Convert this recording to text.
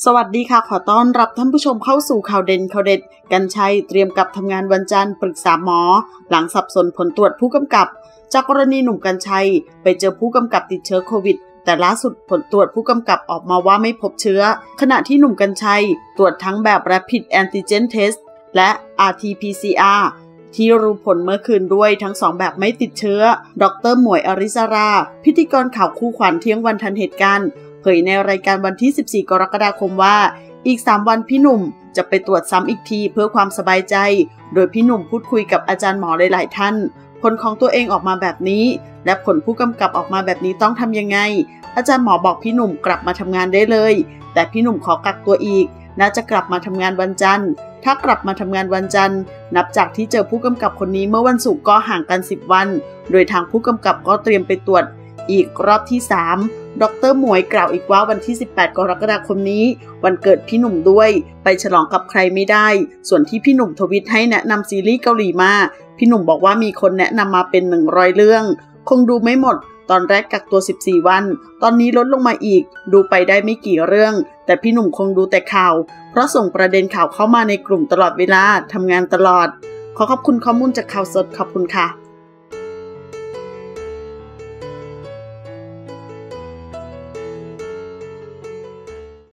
สวัสดีค่ะขอต้อนรับท่านผู้ชมเข้าสู่ข่าวเด่นข่าวเด็ดกรรชัยเตรียมกลับทำงานวันจันทร์ปรึกษาหมอหลังสับสนผลตรวจผู้กำกับจากกรณีหนุ่มกรรชัยไปเจอผู้กำกับติดเชื้อโควิดแต่ล่าสุดผลตรวจผู้กำกับออกมาว่าไม่พบเชื้อขณะที่หนุ่มกรรชัยตรวจทั้งแบบ Rapid Antigen Test และ RT-PCR ที่รู้ผลเมื่อคืนด้วยทั้ง2แบบไม่ติดเชื้อดร.หมวยอริสราพิธีกรข่าวคู่ขวัญเที่ยงวันทันเหตุการณ์เผยในรายการวันที่ 14 กรกฎาคมว่าอีก3วันพี่หนุ่มจะไปตรวจซ้ำอีกทีเพื่อความสบายใจโดยพี่หนุ่มพูดคุยกับอาจารย์หมอหลายๆท่านผลของตัวเองออกมาแบบนี้และผลผู้กำกับออกมาแบบนี้ต้องทำยังไงอาจารย์หมอบอกพี่หนุ่มกลับมาทำงานได้เลยแต่พี่หนุ่มขอกักตัวอีกน่าจะกลับมาทำงานวันจันทร์ถ้ากลับมาทำงานวันจันทร์นับจากที่เจอผู้กำกับคนนี้เมื่อวันศุกร์ก็ห่างกัน10วันโดยทางผู้กำกับก็เตรียมไปตรวจอีกรอบที่3ดร.หมวยกล่าวอีกว่าวันที่18 กรกฎาคมนี้วันเกิดพี่หนุ่มด้วยไปฉลองกับใครไม่ได้ส่วนที่พี่หนุ่มทวิตให้แนะนำซีรีส์เกาหลีมาพี่หนุ่มบอกว่ามีคนแนะนำมาเป็น100เรื่องคงดูไม่หมดตอนแรกกักตัว14วันตอนนี้ลดลงมาอีกดูไปได้ไม่กี่เรื่องแต่พี่หนุ่มคงดูแต่ข่าวเพราะส่งประเด็นข่าวเข้ามาในกลุ่มตลอดเวลาทำงานตลอดขอขอบคุณข้อมูลจากข่าวสดขอบคุณค่ะ